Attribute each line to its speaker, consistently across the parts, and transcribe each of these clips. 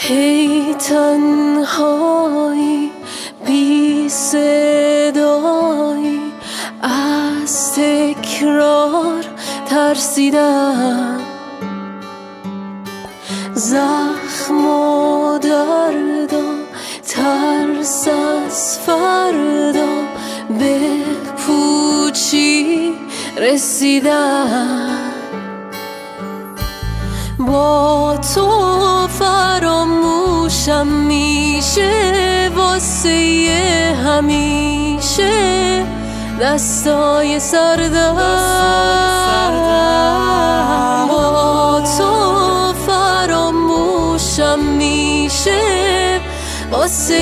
Speaker 1: هی تنهایی بی صدایی، از تکرار ترسیدم، زخم و دردم، ترس از فردا به پوچی رسیدم. با تو فراموشم میشه واسه همیشه، دستای سردم. با تو فراموشم میشه واسه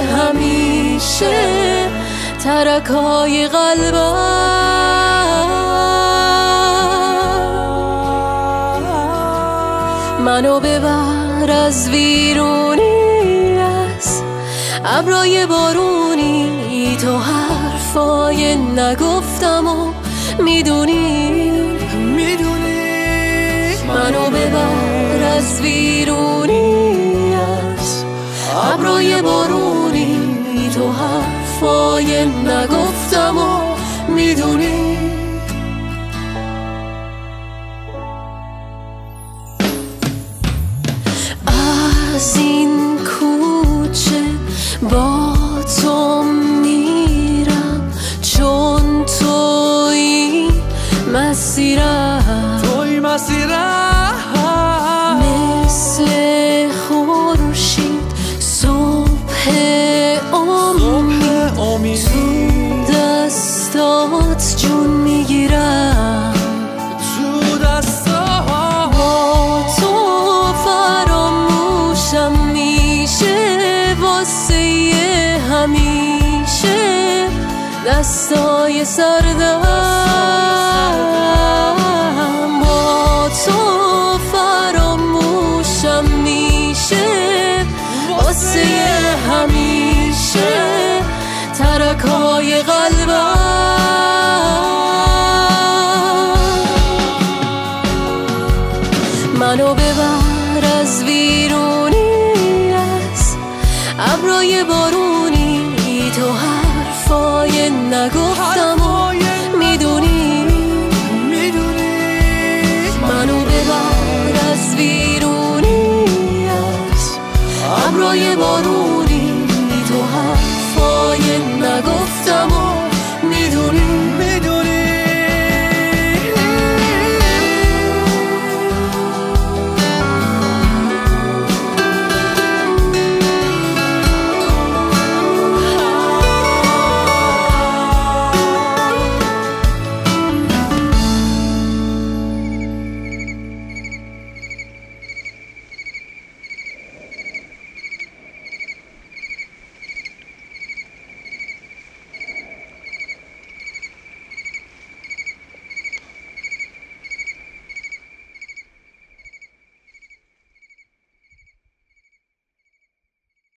Speaker 1: همیشه، ترکای قلبم. منو ببر از ویرونی، از ابرای بارونی، تو حرفای نگفتم و میدونی. منو ببر از ویرونی، از ابرای بارونی، تو حرفای نگفتم و میدونی. از این کوچه با تو میرم، چون توی مسیرم، مثل خورشید صبح امید، تو دستات جون میگیرم. با تو فراموشم میشه واسه همیشه، دستای سردم. با تو فراموشم میشه واسه همیشه، ترکای قلبم. منو ببر از ویرونی، از ابرای بارونی، تو حرفای نگفتم و میدونی. منو ببر از ویرونی، از ابرای بارونی،